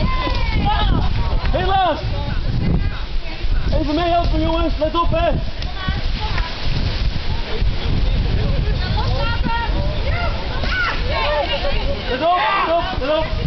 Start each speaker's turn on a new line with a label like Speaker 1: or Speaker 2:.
Speaker 1: Helaas! Even meehelpen jongens, let op hè! Let op, let op, let op!